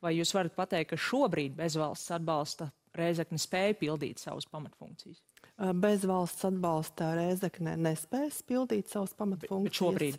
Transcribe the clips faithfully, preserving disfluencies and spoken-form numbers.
vai jūs varat pateikt, ka šobrīd bez valsts atbalsta Rēzekne spēja pildīt savas pamatfunkcijas? Bez valsts atbalsta Rēzekne nespējas pildīt savas pamatfunkcijas. Bet šobrīd?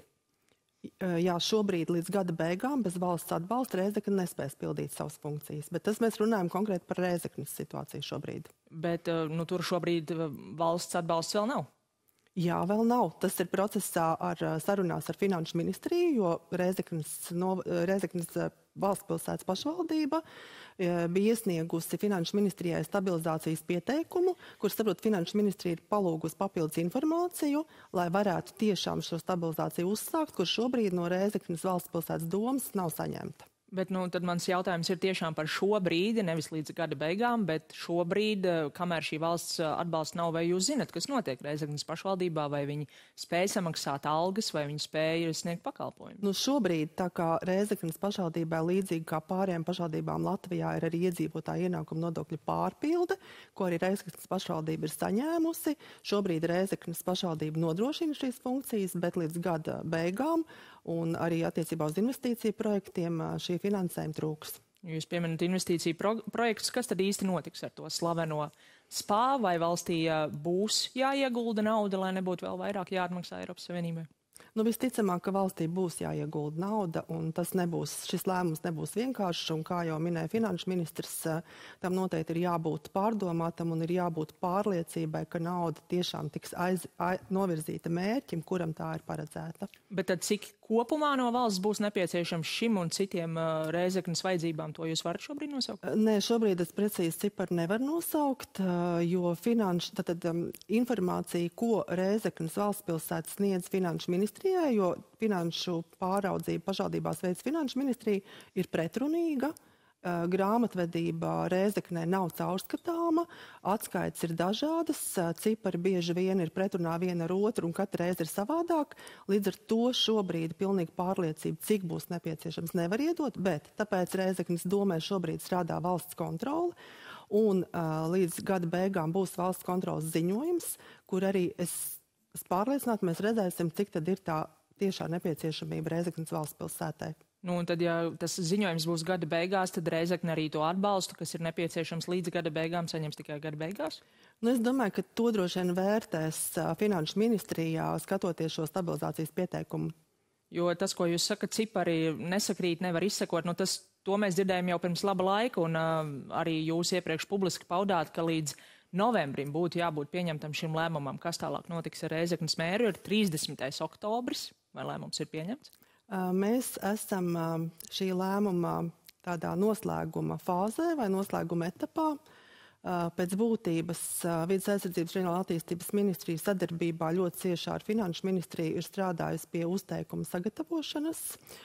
Jā, šobrīd līdz gada beigām bez valsts atbalsta Rēzekne nespējas pildīt savas funkcijas. Bet tas mēs runājam konkrēti par Rēzeknes situāciju šobrīd. Bet nu, tur šobrīd valsts atbalsts vēl nav? Jā, vēl nav. Tas ir procesā ar sarunās ar Finanšu ministriju, jo Rēzeknes, no, Rēzeknes valstspilsētas pašvaldība bija iesniegusi Finanšu ministrijai stabilizācijas pieteikumu, kur, saprot, Finanšu ministrija ir palūgusi papildus informāciju, lai varētu tiešām šo stabilizāciju uzsākt, kur šobrīd no Rēzeknes valstspilsētas domas nav saņemta. Bet nu, tad mans jautājums ir tiešām par šo brīdi, nevis līdz gada beigām, bet šobrīd, kamēr šī valsts atbalsta nav, vai jūs zinat, kas notiek Rēzeknes pašvaldībā, vai viņi spēja samaksāt algas, vai viņi spēja sniegt pakalpojumu? Nu, šobrīd, tā kā Rēzeknes pašvaldībā līdzīgi kā pārējām pašvaldībām Latvijā ir arī iedzīvotāja ienākuma nodokļu pārpilde, ko arī Rēzeknes pašvaldība ir saņēmusi. Šobrīd Rēzeknes pašvaldība nodrošina šīs funkcijas, bet līdz gada beigām un arī attiecībā uz investīciju projektiem šī finansējuma trūks. Jūs pieminat investīciju pro projektus, kas tad īsti notiks ar to slaveno spā, vai valstī būs jāiegulda nauda, lai nebūtu vēl vairāk jāatmaksā Eiropas Savienībai? Nu, visticamāk, ka valstī būs jāiegulda nauda, un tas nebūs, šis lēmums nebūs vienkāršs, un kā jau minēja Finanšu ministrs, tam noteikti ir jābūt pārdomātam un ir jābūt pārliecībai, ka nauda tiešām tiks aiz, aiz, novirzīta mērķim, kuram tā ir paredzēta. Bet tad cik kopumā no valsts būs nepieciešams šim un citiem uh, Rēzeknes vajadzībām, to jūs varat šobrīd nosaukt? Nē, šobrīd es precīzi ciparu nevaru nosaukt, uh, jo finanš, tad, um, informācija, ko Rēzeknes valstspilsēta sniedz Finanšu ministrijai, jo finanšu pāraudzība pašvaldībās veids Finanšu ministrija, ir pretrunīga. Grāmatvedība Rēzeknē nav caurskatāma, atskaites ir dažādas, cipari bieži vien ir pretrunā viena ar otru un katra reize ir savādāk. Līdz ar to šobrīd pilnīgi pārliecība, cik būs nepieciešams, nevar iedot, bet tāpēc Rēzeknes domē šobrīd strādā valsts kontrole un uh, līdz gada beigām būs valsts kontroles ziņojums, kur arī es, es pārliecinātu, mēs redzēsim, cik tad ir tā tiešā nepieciešamība Rēzeknes valstspilsētai. Nu, un tad, ja tas ziņojums būs gada beigās, tad Rēzekne arī to atbalstu, kas ir nepieciešams līdz gada beigām, saņems tikai gada beigās? Nu, es domāju, ka to droši vien vērtēs uh, Finanšu ministrijā, skatoties šo stabilizācijas pieteikumu. Jo tas, ko jūs sakat, cipari nesakrīt, nevar izsekot, nu tas, to mēs dzirdējām jau pirms laba laika, un uh, arī jūs iepriekš publiski paudāt, ka līdz novembrim būtu jābūt pieņemtam šim lēmumam. Kas tālāk notiks ar Rēzeknes mēru? Ir trīsdesmitais oktobris, vai lēmums ir pieņemts? Mēs esam šī lēmuma tādā noslēguma fāzē vai noslēguma etapā. Pēc būtības Vides aizsardzības reģionāla attīstības ministrija sadarbībā ļoti ciešā ar Finanšu ministriju ir strādājusi pie uzteikuma sagatavošanas.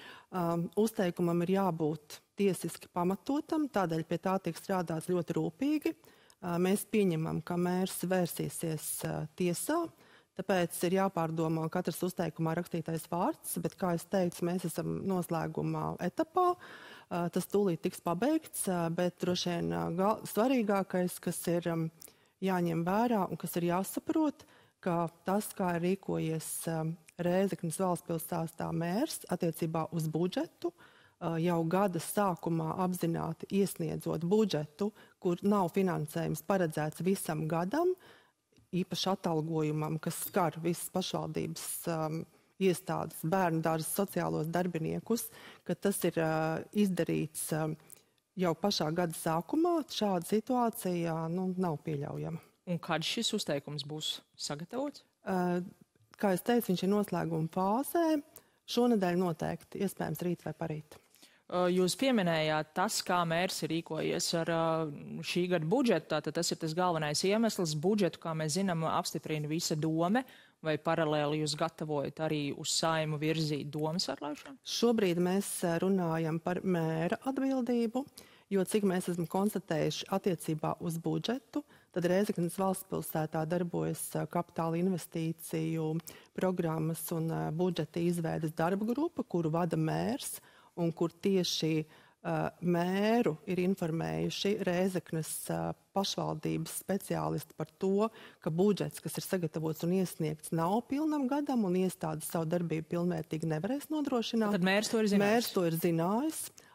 Uzteikumam ir jābūt tiesiski pamatotam, tādēļ pie tā tiek strādāts ļoti rūpīgi. Mēs pieņemam, ka mērs vērsīsies tiesā. Tāpēc ir jāpārdomā katrs uzteikumā rakstītais vārds, bet, kā es teicu, mēs esam noslēgumā etapā. Tas tūlīt tiks pabeigts, bet droši vien svarīgākais, kas ir jāņem vērā un kas ir jāsaprot, ka tas, kā ir rīkojies Rēzeknes valstspilsētā mērs attiecībā uz budžetu, jau gada sākumā apzināti iesniedzot budžetu, kur nav finansējums paredzēts visam gadam, īpaši atalgojumam, kas skar visas pašvaldības um, iestādes, bērnu dārzas, sociālos darbiniekus, ka tas ir uh, izdarīts um, jau pašā gada sākumā. Šāda situācija nu, nav pieļaujama. Un kad šis uzteikums būs sagatavots? Uh, kā es teicu, viņš ir noslēguma fāzē. Šonedēļ noteikti, iespējams rīt vai parīt. Jūs pieminējāt tas, kā mērs ir rīkojies ar šī gada budžetu, tātad tas ir tas galvenais iemesls. Budžetu, kā mēs zinām, apstiprina visa dome, vai paralēli jūs gatavojat arī uz Saimu virzīt domas atlaišanu? Šobrīd mēs runājam par mēra atbildību, jo cik mēs esam konstatējuši attiecībā uz budžetu, tad Rēzeknes valstspilsētā darbojas kapitāla investīciju programmas un budžeta izveides darba grupa, kuru vada mērs, un kur tieši uh, mēru ir informējuši Rēzeknes uh, pašvaldības speciālisti par to, ka budžets, kas ir sagatavots un iesniegts, nav pilnam gadam, un iestādes savu darbību pilnvērtīgi nevarēs nodrošināt. Tad mērs to ir zinājis? Mērs to ir zinājis.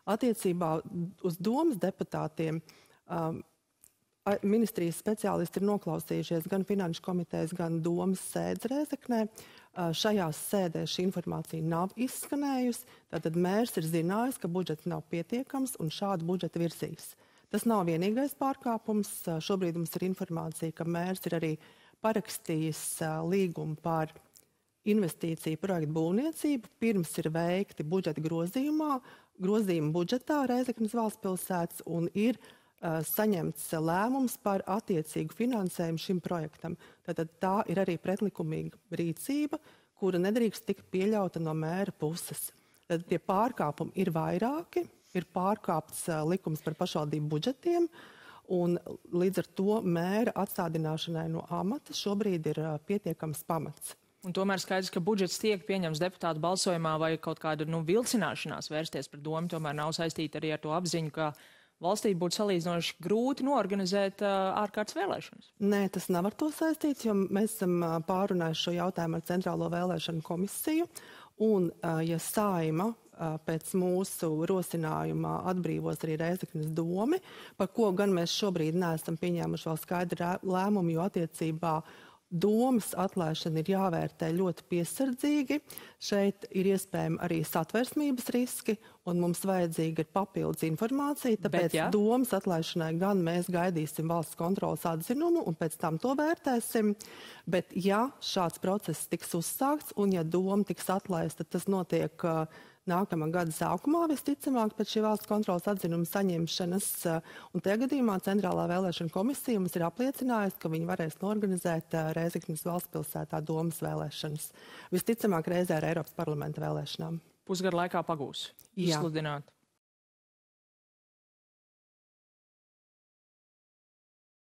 Attiecībā uz domas deputātiem um, ministrijas speciālisti ir noklausījušies gan Finanšu komitejas, gan domas sēdes Rēzeknē. Šajās sēdēs šī informācija nav izskanējusi, tātad mērs ir zinājis, ka budžets nav pietiekams un šādu budžetu virzīs. Tas nav vienīgais pārkāpums. Šobrīd mums ir informācija, ka mērs ir arī parakstījis līgumu par investīciju projektu būvniecību. Pirms ir veikti budžeta grozījumā, grozījuma budžetā Rēzeknes valstspilsētas un ir saņemts lēmums par attiecīgu finansējumu šim projektam. Tātad tā ir arī pretlikumīga rīcība, kura nedrīkst tikt pieļauta no mēra puses. Tad tie pārkāpumi ir vairāki, ir pārkāpts likums par pašvaldību budžetiem, un līdz ar to mēra atstādināšanai no amata šobrīd ir pietiekams pamats. Un tomēr skaidrs, ka budžets tiek pieņems deputātu balsojumā vai kaut kāda nu, vilcināšanās vērsties par domu, tomēr nav saistīta arī ar to apziņu, ka valstī būtu salīdzinoši grūti norganizēt uh, ārkārtas vēlēšanas. Nē, tas nav ar to saistīts, jo mēs esam uh, pārunājuši šo jautājumu ar Centrālo vēlēšanu komisiju. Un, uh, ja Saeima uh, pēc mūsu rosinājumā atbrīvos arī Rēzeknes domi, par ko gan mēs šobrīd neesam pieņēmuši vēl skaidru lēmumu, jo attiecībā domas atlaišana ir jāvērtē ļoti piesardzīgi. Šeit ir iespējami arī satversmības riski, un mums vajadzīga ir papildus informācija, tāpēc Bet, ja? domas atlaišanai gan mēs gaidīsim valsts kontrolas atzinumu un pēc tam to vērtēsim. Bet ja šāds process tiks uzsākts un ja doma tiks atlaista, tas notiek uh, nākamā gada sākumā, visticamāk, pēc šī valsts kontrolas atzinuma saņemšanas, un tajā gadījumā Centrālā vēlēšana komisija mums ir apliecinājusi, ka viņi varēs norganizēt Rēzeknes valstspilsētā domas vēlēšanas. Visticamāk, reizē ar Eiropas parlamenta vēlēšanām. Pusgadu laikā pagūs izsludināt.